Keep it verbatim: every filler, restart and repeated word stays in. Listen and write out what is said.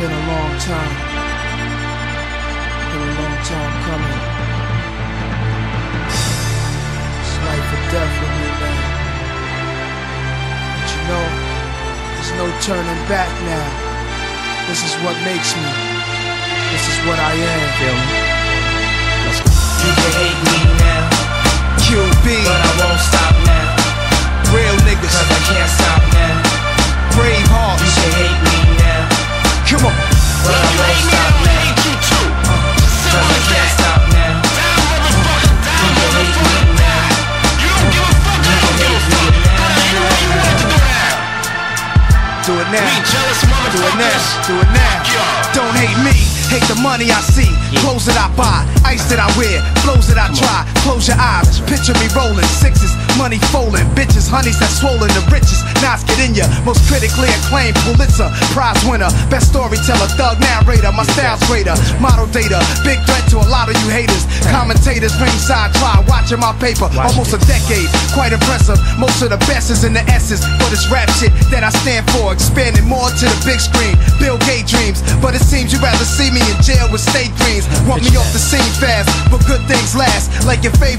been a long time. Been a long time coming. It's life or death with me, man. But you know, there's no turning back now. This is what makes me. This is what I am. Feel me? Let's go. You can hate me now, Q B, but I won't stop now. real niggas, Cause I can't stop now. brave You hearts. can hate me now, Come on. but I won't stop now. Cause I can't stop now. You can hate me now. You can hate me now. Do it now. Do it now. Do it now. Don't hate me. Hate the money I see, clothes that I buy, ice that I wear, flows that I try. Close your eyes, picture me rolling sixes, money folding, bitches, honeys that swollen, the richest. Knots get in ya, most critically acclaimed Pulitzer Prize winner, best storyteller, thug narrator. My style's greater, model data, big threat to a lot of you haters. Commentators ringside try watching my paper, almost a decade, quite impressive. Most of the best is in the S's, but it's rap shit that I stand for, expanding more to the big screen. Bill Gates dreams, but it seems you'd rather see me in jail with state dreams. Want me off the scene fast, but good things last, like your favorite